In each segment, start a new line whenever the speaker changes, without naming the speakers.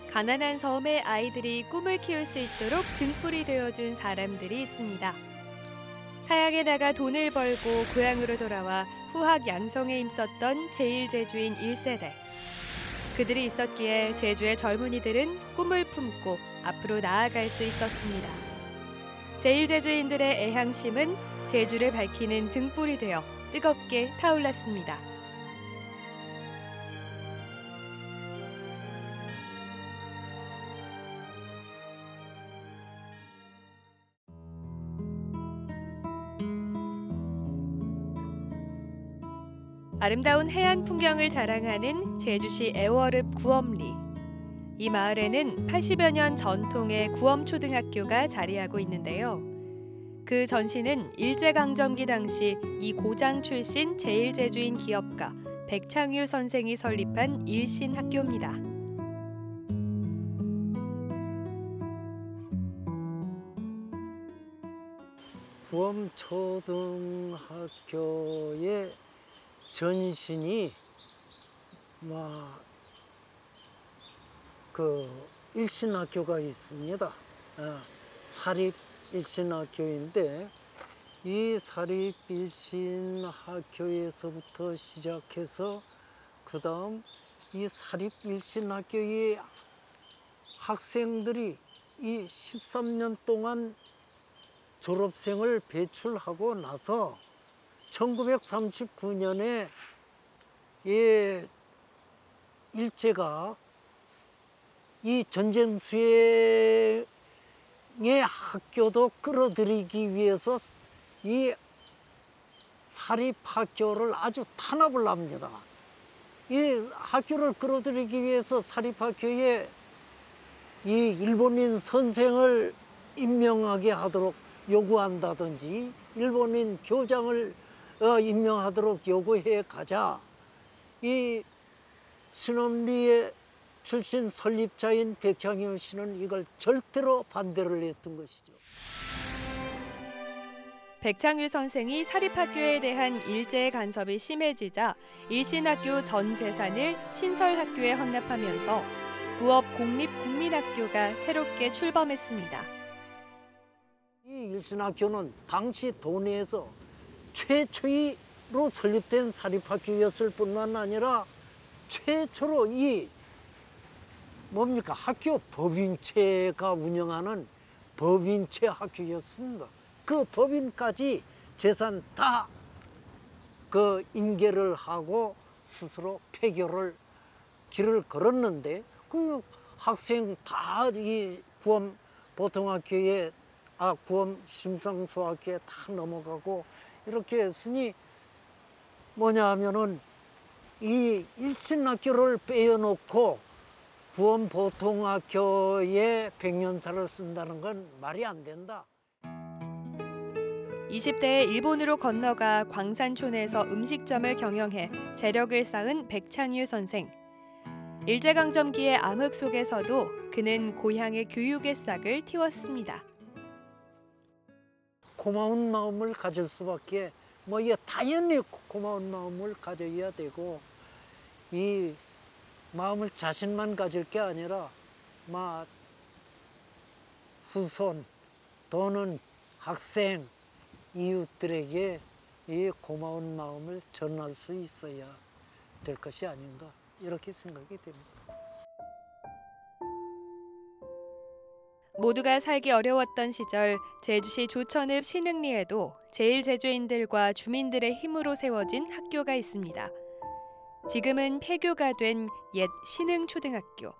가난한 섬의 아이들이 꿈을 키울 수 있도록 등불이 되어준 사람들이 있습니다. 타향에 나가 돈을 벌고 고향으로 돌아와 후학 양성에 힘썼던 제1제주인 1세대. 그들이 있었기에 제주의 젊은이들은 꿈을 품고 앞으로 나아갈 수 있었습니다. 제1제주인들의 애향심은 제주를 밝히는 등불이 되어 뜨겁게 타올랐습니다. 아름다운 해안 풍경을 자랑하는 제주시 애월읍 구엄리. 이 마을에는 80여 년 전통의 구엄초등학교가 자리하고 있는데요. 그 전시는 일제강점기 당시 이 고장 출신 제1제주인 기업가 백창유 선생이 설립한 일신학교입니다.
구엄초등학교의 전신이 일신학교가 있습니다. 사립 일신학교인데 이 사립 일신학교에서부터 시작해서 그다음 이 사립 일신학교의 학생들이 이 13년 동안 졸업생을 배출하고 나서 1939년에 일제가 이 전쟁 수행의 학교도 끌어들이기 위해서 이 사립학교를 아주 탄압을 합니다. 이 학교를 끌어들이기 위해서 사립학교에 이 일본인 선생을 임명하게 하도록 요구한다든지 일본인 교장을 임명하도록 요구해 가자. 이 신엄리의 출신 설립자인 백창유 씨는 이걸 절대로 반대를 했던 것이죠.
백창유 선생이 사립학교에 대한 일제의 간섭이 심해지자 일신학교 전 재산을 신설학교에 헌납하면서 부업 공립국민학교가 새롭게 출범했습니다.
이 일신학교는 당시 도내에서 최초로 설립된 사립학교였을 뿐만 아니라 최초로 학교 법인체가 운영하는 법인체 학교였습니다. 그 법인까지 재산 다 인계를 하고 스스로 폐교를 길을 걸었는데 그 학생 다 이 구엄 보통학교에 구엄 심상소학교에 다 넘어가고 이렇게 했으니 뭐냐 하면은 이 일신학교를 빼어놓고 구엄 보통학교에 백년사를 쓴다는 건 말이 안 된다.
20대에 일본으로 건너가 광산촌에서 음식점을 경영해 재력을 쌓은 백창유 선생. 일제강점기의 암흑 속에서도 그는 고향의 교육의 싹을 틔웠습니다.
고마운 마음을 가질 수밖에 이게 당연히 고마운 마음을 가져야 되고 이 마음을 자신만 가질 게 아니라 후손 또는 학생, 이웃들에게 이 고마운 마음을 전할 수 있어야 될 것이 아닌가 이렇게 생각이 됩니다.
모두가 살기 어려웠던 시절 제주시 조천읍 신흥리에도 제1제주인들과 주민들의 힘으로 세워진 학교가 있습니다. 지금은 폐교가 된 옛 신흥초등학교.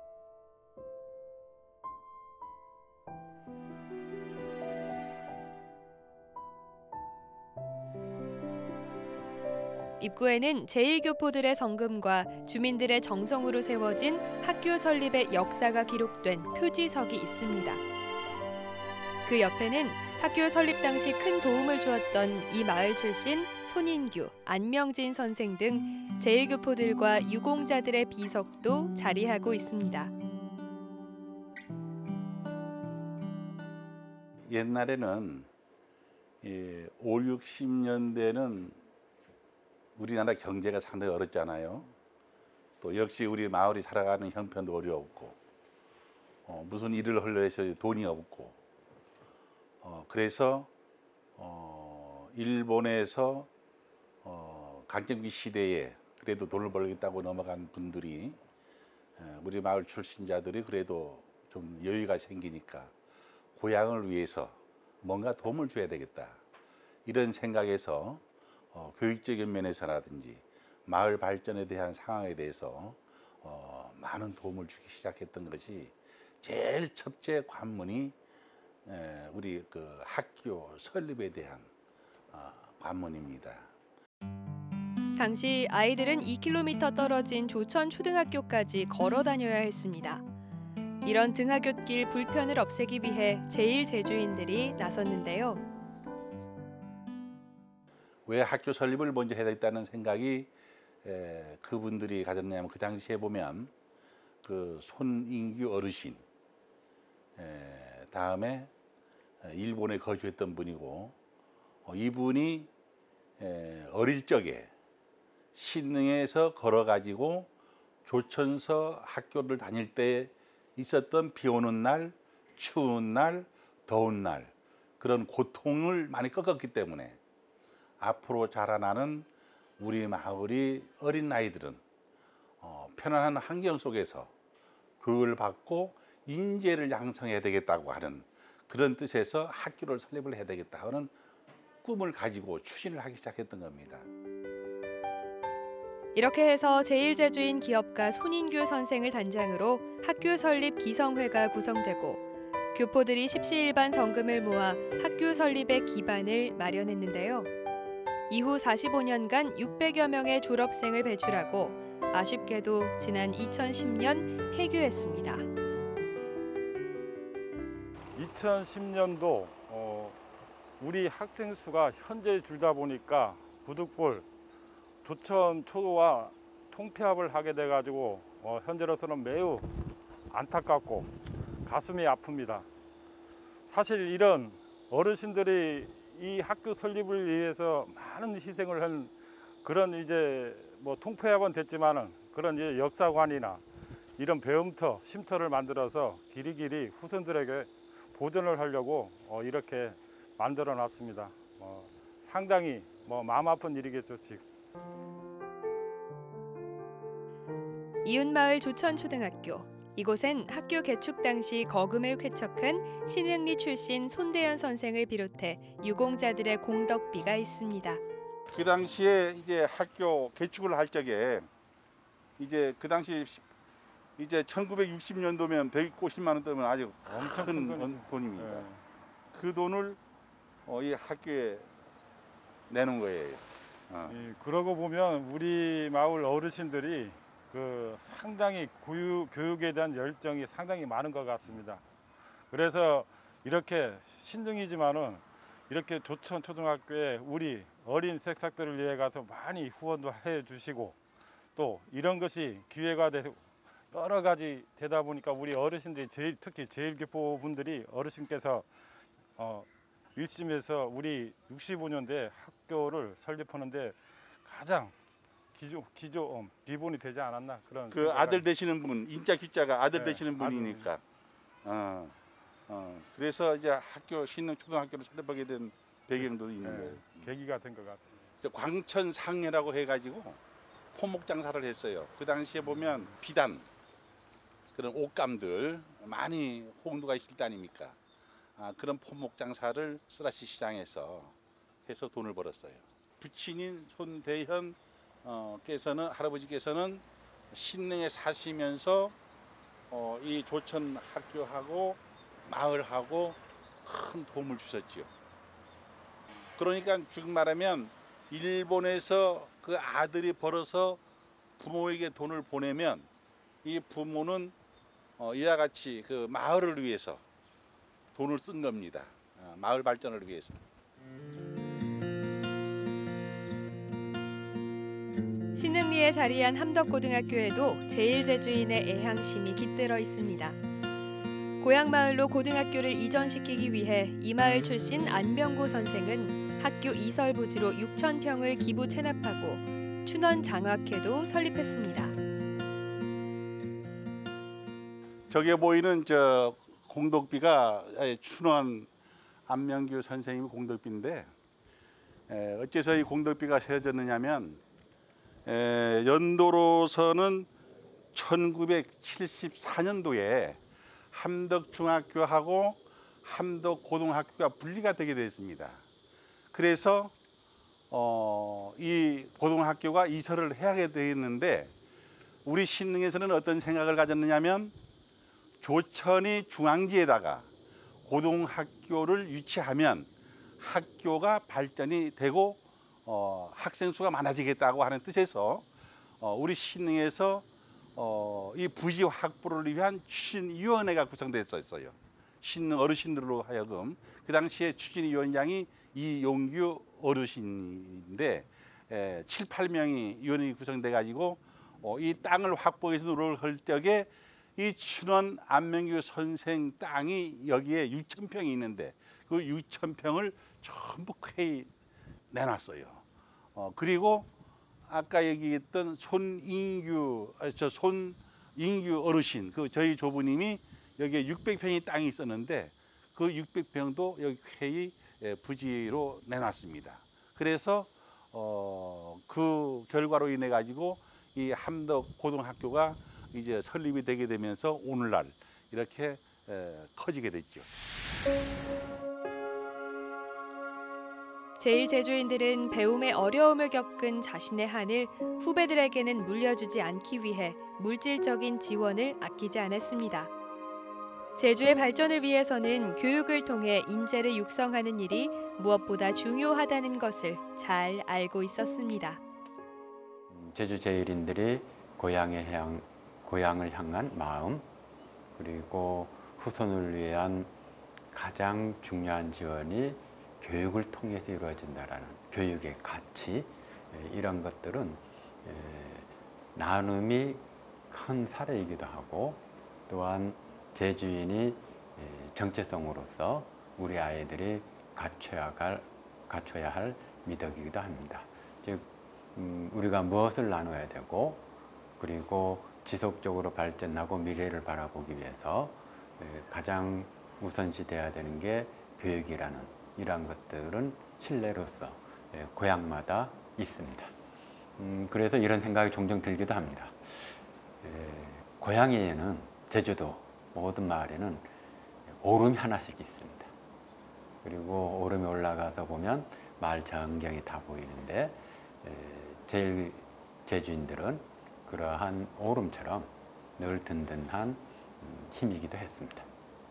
입구에는 제1교포들의 성금과 주민들의 정성으로 세워진 학교 설립의 역사가 기록된 표지석이 있습니다. 그 옆에는 학교 설립 당시 큰 도움을 주었던 이 마을 출신 손인규, 안명진 선생 등 제1교포들과 유공자들의 비석도 자리하고 있습니다.
옛날에는 5, 60년대는 우리나라 경제가 상당히 어렵잖아요. 또 역시 우리 마을이 살아가는 형편도 어려웠고 무슨 일을 하려 해서 돈이 없고 그래서 일본에서 강점기 시대에 그래도 돈을 벌겠다고 넘어간 분들이 우리 마을 출신자들이 그래도 좀 여유가 생기니까 고향을 위해서 뭔가 도움을 줘야 되겠다 이런 생각에서 교육적인 면에서라든지 마을 발전에 대한 상황에 대해서 많은 도움을 주기 시작했던 것이 제일 첫째 관문이 우리 그 학교 설립에 대한 관문입니다.
당시 아이들은 2km 떨어진 조천 초등학교까지 걸어 다녀야 했습니다. 이런 등하굣길 불편을 없애기 위해 제1제주인들이 나섰는데요.
왜 학교 설립을 먼저 해야 되겠다는 생각이 그분들이 가졌냐면 그 당시에 보면 그 손인규 어르신 다음에 일본에 거주했던 분이고 이분이 어릴 적에 신릉에서 걸어가지고 조천서 학교를 다닐 때 있었던 비 오는 날, 추운 날, 더운 날 그런 고통을 많이 겪었기 때문에 앞으로 자라나는 우리 마을이 어린 아이들은 편안한 환경 속에서 교육을 받고 인재를 양성해야 되겠다고 하는 그런 뜻에서 학교를 설립을 해야 되겠다 하는 꿈을 가지고 추진을 하기 시작했던 겁니다.
이렇게 해서 제1제주인 기업가 손인규 선생을 단장으로 학교 설립 기성회가 구성되고 교포들이 십시일반 성금을 모아 학교 설립의 기반을 마련했는데요. 이후 45년간 600여 명의 졸업생을 배출하고 아쉽게도 지난 2010년 폐교했습니다.
2010년도 우리 학생 수가 현재 줄다 보니까 부득불 조천 초도와 통폐합을 하게 돼가지고 현재로서는 매우 안타깝고 가슴이 아픕니다. 사실 이런 어르신들이 이 학교 설립을 위해서 많은 희생을 한 그런 이제 뭐 통폐합은 됐지만은 그런 이제 역사관이나 이런 배움터, 쉼터를 만들어서 길이길이 후손들에게 보존을 하려고 이렇게 만들어 놨습니다. 상당히 마음 아픈 일이겠죠, 지금.
이웃마을 조천초등학교. 이곳엔 학교 개축 당시 거금을 쾌척한 신흥리 출신 손대현 선생을 비롯해 유공자들의 공덕비가 있습니다.
그 당시에 이제 학교 개축을 할 적에 이제 그 당시 이제 1960년도면 150만 원 되면 아주
엄청
큰 돈입니다.
네.
그 돈을 이 학교에 내는 거예요.
그러고 보면 우리 마을 어르신들이 그 상당히 교육에 대한 열정이 상당히 많은 것 같습니다. 그래서 이렇게 신등이지만은 이렇게 조천 초등학교에 우리 어린 새싹들을 위해 가서 많이 후원도 해 주시고 또 이런 것이 기회가 돼서 여러 가지 되다 보니까 우리 어르신들이 특히 제1교포 분들이 어르신께서 1심에서 우리 65년대 학교를 설립하는데 가장 기본이 되지 않았나 그런.
그 아들 되시는 분, 인자 기자가 아들
네,
되시는 분이니까. 그래서 이제 학교 신릉 초등학교를 설립하게 된 배경도 있는 거예요.
계기가 된 것 같아요.
광천상해라고 해가지고 포목 장사를 했어요. 그 당시에 보면 비단 그런 옷감들 많이 홍두가 있을 때 아닙니까? 그런 포목 장사를 쓰라시 시장에서 해서 돈을 벌었어요. 부친인 손대현 께서는 할아버지께서는 신릉에 사시면서 이 조천 학교하고 마을하고 큰 도움을 주셨죠. 그러니까 지금 말하면 일본에서 그 아들이 벌어서 부모에게 돈을 보내면 이 부모는 이와 같이 그 마을을 위해서 돈을 쓴 겁니다. 마을 발전을 위해서.
신흥리에 자리한 함덕고등학교에도 제1제주인의 애향심이 깃들어 있습니다. 고향 마을로 고등학교를 이전시키기 위해 이 마을 출신 안병구 선생은 학교 이설 부지로 6,000평을 기부 체납하고 춘원 장학회도 설립했습니다.
저기에 보이는 저 공덕비가 춘원 안명규 선생님의 공덕비인데 어째서 이 공덕비가 세워졌느냐면 연도로서는 1974년도에 함덕중학교하고 함덕고등학교가 분리가 되게 됐습니다. 그래서 이 고등학교가 이설을 해야 되겠는데 우리 신릉에서는 어떤 생각을 가졌느냐면 조천이 중앙지에다가 고등학교를 유치하면 학교가 발전이 되고 학생 수가 많아지겠다고 하는 뜻에서 우리 신릉에서 이 부지 확보를 위한 추진위원회가 구성됐었어요. 신릉 어르신들로 하여금 그 당시에 추진위원장이 이용규 어르신인데 7, 8명이 위원회가 구성돼 가지고 이 땅을 확보해서 노력을 할 적에 이 춘원 안명규 선생 땅이 여기에 6,000평이 있는데 그 6,000평을 전부 쾌히 내놨어요. 그리고 아까 얘기했던 손인규 어르신, 그 저희 조부님이 여기에 600평의 땅이 있었는데 그 600평도 여기 쾌히 부지로 내놨습니다. 그래서 그 결과로 인해 가지고 이 함덕 고등학교가 이제 설립이 되게 되면서 오늘날 이렇게 커지게 됐죠.
제1제주인들은 배움의 어려움을 겪은 자신의 한을 후배들에게는 물려주지 않기 위해 물질적인 지원을 아끼지 않았습니다. 제주의 발전을 위해서는 교육을 통해 인재를 육성하는 일이 무엇보다 중요하다는 것을 잘 알고 있었습니다.
제주 제1인들이 고향을 향한 마음, 그리고 후손을 위한 가장 중요한 지원이 교육을 통해서 이루어진다라는 교육의 가치, 이런 것들은 나눔이 큰 사례이기도 하고, 또한 제주인이 정체성으로서 우리 아이들이 갖춰야 할 미덕이기도 합니다. 즉 우리가 무엇을 나눠야 되고, 그리고 지속적으로 발전하고 미래를 바라보기 위해서 가장 우선시돼야 되는 게 교육이라는 이러한 것들은 신뢰로서 고향마다 있습니다. 그래서 이런 생각이 종종 들기도 합니다. 고향에는, 제주도 모든 마을에는 오름이 하나씩 있습니다. 그리고 오름에 올라가서 보면 마을 전경이 다 보이는데 제일 제주인들은 그러한 오름처럼 늘 든든한 힘이기도 했습니다.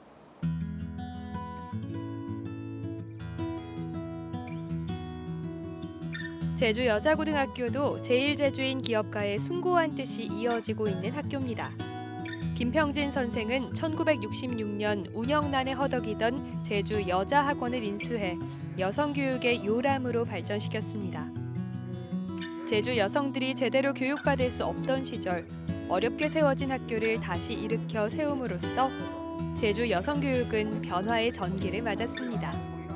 제주 여자고등학교도 제1제주인 기업가의 숭고한 뜻이 이어지고 있는 학교입니다. 김평진 선생은 1966년 운영난에 허덕이던 제주 여자학원을 인수해 여성교육의 요람으로 발전시켰습니다. 제주 여성들이 제대로 교육받을 수 없던 시절 어렵게 세워진 학교를 다시 일으켜 세움으로써 제주 여성교육은 변화의 전기를 맞았습니다.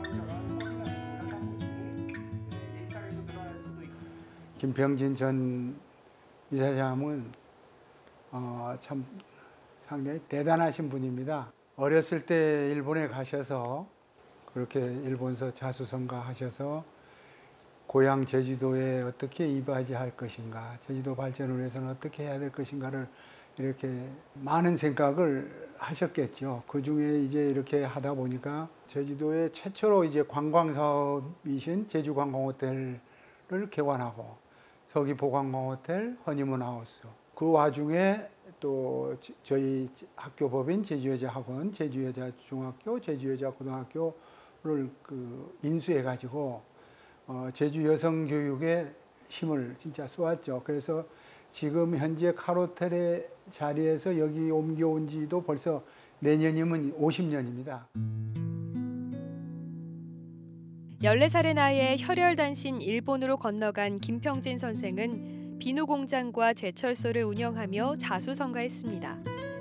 김평진 전 이사장은 참 상당히 대단하신 분입니다. 어렸을 때 일본에 가셔서 그렇게 일본서 자수성가 하셔서 고향 제주도에 어떻게 이바지할 것인가, 제주도 발전을 위해서는 어떻게 해야 될 것인가를 이렇게 많은 생각을 하셨겠죠. 그 중에 이제 이렇게 하다 보니까 제주도에 최초로 이제 관광 사업이신 제주관광호텔을 개관하고 서귀포관광호텔, 허니문하우스. 그 와중에 또 저희 학교법인 제주여자학원, 제주여자중학교, 제주여자고등학교를 인수해가지고 제주 여성교육에 힘을 진짜 쏘았죠. 그래서 지금 현재 카로텔의 자리에서 여기 옮겨온 지도 벌써 내년이면 50년입니다.
14살의 나이에 혈혈단신 일본으로 건너간 김평진 선생은 비누공장과 제철소를 운영하며 자수성가했습니다.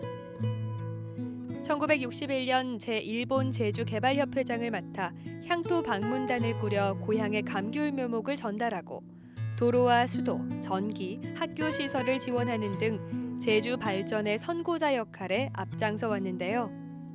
1961년 제1본 제주개발협회장을 맡아 향토 방문단을 꾸려 고향의 감귤 묘목을 전달하고 도로와 수도, 전기, 학교 시설을 지원하는 등 제주 발전의 선고자 역할에 앞장서 왔는데요.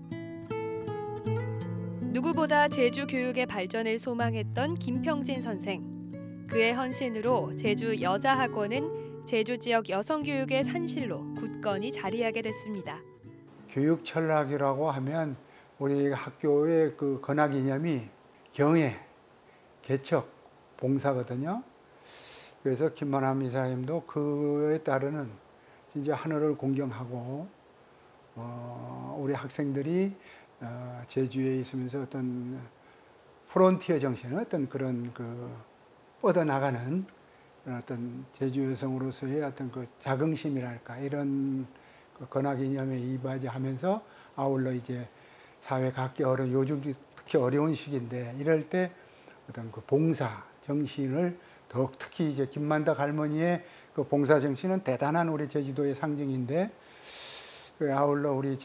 누구보다 제주 교육의 발전을 소망했던 김평진 선생. 그의 헌신으로 제주 여자학원은 제주 지역 여성교육의 산실로 굳건히 자리하게 됐습니다.
교육 철학이라고 하면 우리 학교의 그 건학 이념이 경애, 개척, 봉사거든요. 그래서 김만함 이사님도 그에 따르는 진짜 하늘을 공경하고 우리 학생들이 제주에 있으면서 어떤 프론티어 정신, 어떤 그런 그 뻗어나가는 어떤 제주 여성으로서의 어떤 그 자긍심이랄까 이런 그 건학 이념에 이바지하면서 아울러 이제 사회 각기 요즘 특히 어려운 시기인데 이럴 때 어떤 그 봉사 정신을 더욱 특히 이제 김만덕 할머니의 그 봉사 정신은 대단한 우리 제주도의 상징인데 그 아울러 우리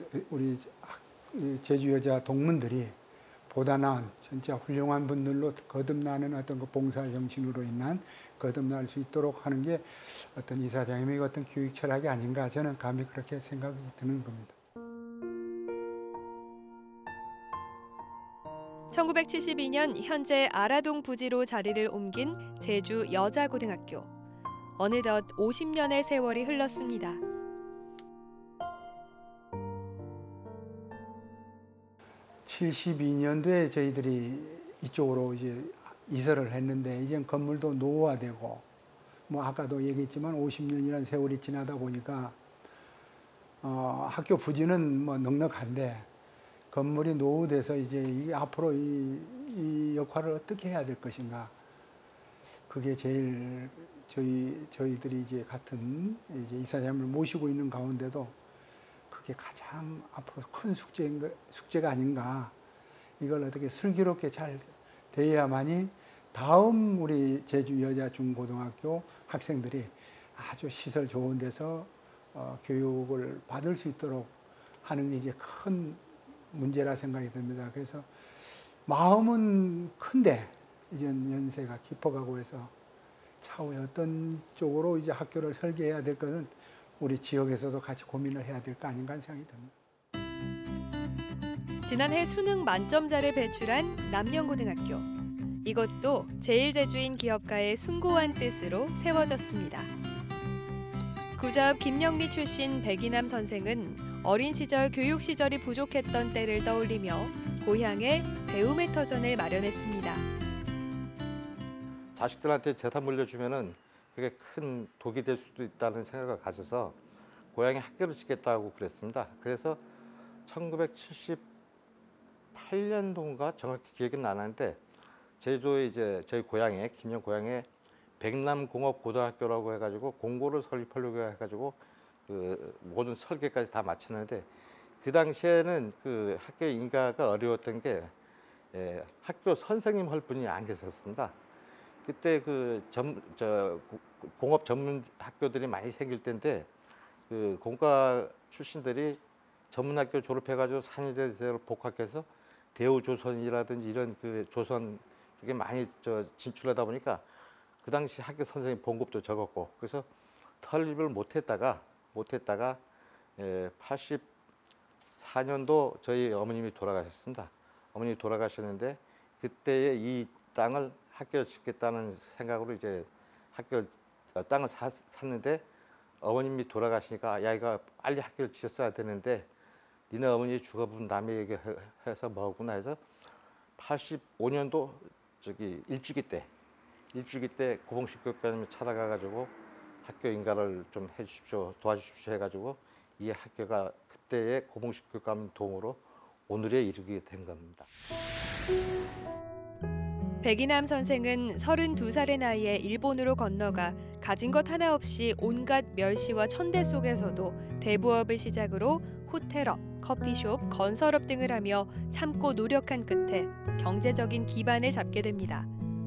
제주 여자 동문들이 보다 나은 진짜 훌륭한 분들로 거듭나는 어떤 그 봉사 정신으로 인한 거듭날 수 있도록 하는 게 어떤 이사장님의 어떤 교육 철학이 아닌가 저는 감히 그렇게 생각이 드는 겁니다.
1972년 현재 아라동 부지로 자리를 옮긴 제주 여자고등학교. 어느덧 50년의 세월이 흘렀습니다.
(72년도에) 저희들이 이쪽으로 이제 이사를 했는데 이제 건물도 노후화되고 뭐 아까도 얘기했지만 50년이라는 세월이 지나다 보니까 학교 부지는 뭐 넉넉한데 건물이 노후돼서 이제 이게 앞으로 이 역할을 어떻게 해야 될 것인가. 그게 제일 저희들이 이제 같은 이제 이사장을 모시고 있는 가운데도 그게 가장 앞으로 큰 숙제가 아닌가. 이걸 어떻게 슬기롭게 잘 대해야만이 다음 우리 제주 여자 중고등학교 학생들이 아주 시설 좋은 데서 교육을 받을 수 있도록 하는 게 이제 큰 문제라 생각이 듭니다. 그래서 마음은 큰데 이제 연세가 깊어가고 해서 차후에 어떤 쪽으로 이제 학교를 설계해야 될 것은 우리 지역에서도 같이 고민을 해야 될 거 아닌가 하는 생각이 듭니다.
지난해 수능 만점자를 배출한 남영고등학교. 이것도 제일제주인 기업가의 숭고한 뜻으로 세워졌습니다. 구자읍 김영리 출신 백이남 선생은 어린 시절 교육 시절이 부족했던 때를 떠올리며 고향에 배움의 터전을 마련했습니다.
자식들한테 재산 물려주면은 그게 큰 독이 될 수도 있다는 생각을 가져서 고향에 학교를 짓겠다고 그랬습니다. 그래서 1978년도인가 정확히 기억은 안 나는데 제주도에 이제 저희 고향에 김영 고향에 백남공업고등학교라고 해가지고 공고를 설립하려고 해가지고 그 모든 설계까지 다 마쳤는데 그 당시에는 그 학교 인가가 어려웠던 게 학교 선생님 할 분이 안 계셨습니다. 그때 그 공업 전문 학교들이 많이 생길 때인데 그 공과 출신들이 전문학교 졸업해가지고 산의대를 복학해서 대우조선이라든지 이런 그 조선 쪽에 많이 진출하다 보니까 그 당시 학교 선생님 봉급도 적었고 그래서 설립을 못했다가 84년도 저희 어머님이 돌아가셨습니다. 어머님이 돌아가셨는데 그때에 이 땅을 학교를 짓겠다는 생각으로 이제 땅을 샀는데 어머님이 돌아가시니까 야 이거 빨리 학교를 지었어야 되는데 니네 어머니 죽어본 남의 얘기해서 뭐구나 해서 85년도 일주기 때 고봉식 교육관님을 찾아가가지고 학교 인가를 좀 해주십시오, 도와주십시오 해가지고 이 학교가 그때의 고봉식 교육관 도움으로 오늘에 이르게 된 겁니다.
백이남 선생은 32살의 나이에 일본으로 건너가 가진 것 하나 없이 온갖 멸시와 천대 속에서도 대부업을 시작으로 호텔업, 커피숍, 건설업 등을 하며 참고 노력한 끝에 경제적인 기반을 잡게 됩니다.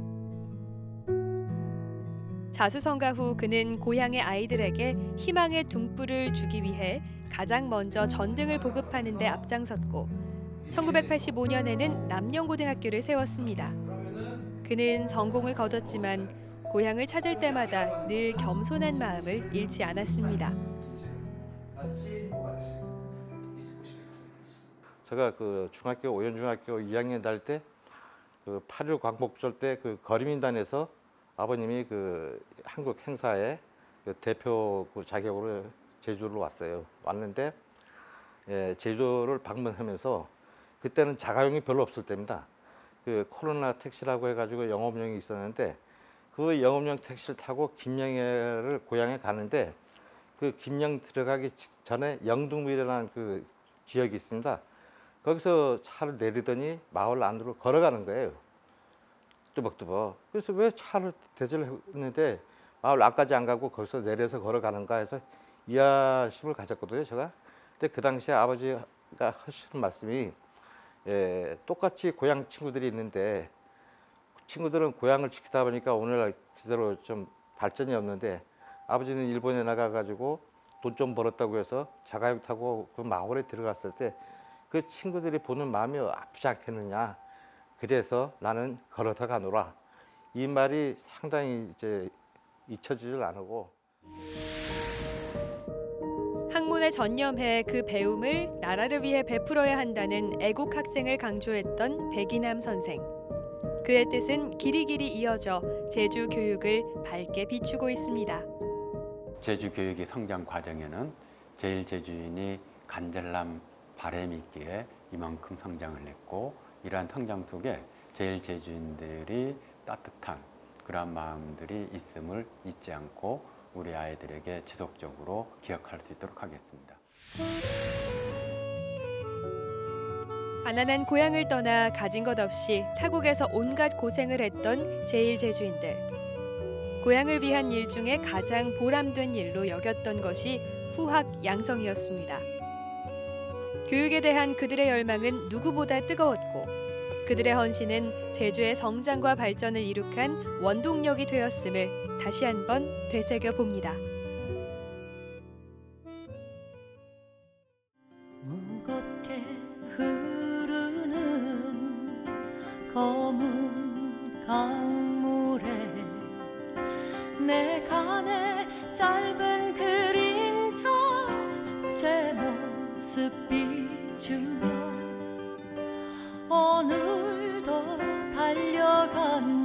자수성가 후 그는 고향의 아이들에게 희망의 등불을 주기 위해 가장 먼저 전등을 보급하는 데 앞장섰고 1985년에는 남영고등학교를 세웠습니다. 그는 성공을 거뒀지만 고향을 찾을 때마다 늘 겸손한 마음을 잃지 않았습니다.
제가 그 중학교 오연중학교 2학년 다닐 때그 8.16 광복절 때 그 거리민단에서 아버님이 그 한국 행사에 그 대표 그 자격으로 제주도로 왔는데 제주도를 방문하면서 그때는 자가용이 별로 없을 때입니다. 그 코로나 택시라고 해가지고 영업용이 있었는데 그 영업용 택시를 타고 김영애를 고향에 가는데 그 김영 들어가기 전에 영등밀이라는 그 지역이 있습니다. 거기서 차를 내리더니 마을 안으로 걸어가는 거예요. 뚜벅뚜벅. 그래서 왜 차를 대절을 했는데 마을 안까지 안 가고 거기서 내려서 걸어가는가 해서 이해심을 가졌거든요, 제가. 근데 그 당시에 아버지가 하시는 말씀이 똑같이 고향 친구들이 있는데 친구들은 고향을 지키다 보니까 오늘날 그대로 좀 발전이 없는데 아버지는 일본에 나가가지고 돈 좀 벌었다고 해서 자가용 타고 그 마을에 들어갔을 때 그 친구들이 보는 마음이 아프지 않겠느냐. 그래서 나는 걸어서 가노라. 이 말이 상당히 이제 잊혀지질 않고.
학문에 전념해 그 배움을 나라를 위해 베풀어야 한다는 애국 학생을 강조했던 백이남 선생. 그의 뜻은 길이길이 이어져 제주 교육을 밝게 비추고 있습니다.
제주 교육의 성장 과정에는 제일제주인이 간절남 바람이 있기에 이만큼 성장을 했고 이러한 성장 속에 제일제주인들이 따뜻한 그러한 마음들이 있음을 잊지 않고 우리 아이들에게 지속적으로 기억할 수 있도록 하겠습니다.
가난한 고향을 떠나 가진 것 없이 타국에서 온갖 고생을 했던 제일제주인들. 고향을 위한 일 중에 가장 보람된 일로 여겼던 것이 후학 양성이었습니다. 교육에 대한 그들의 열망은 누구보다 뜨거웠고 그들의 헌신은 제주의 성장과 발전을 이룩한 원동력이 되었음을 다시 한번 되새겨 봅니다.
무겁게 흐르는 검은 강물에 내 간의 짧은 그림자 제 모습 비추며 오늘도 달려간